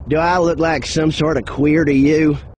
Do I look like some sort of queer to you?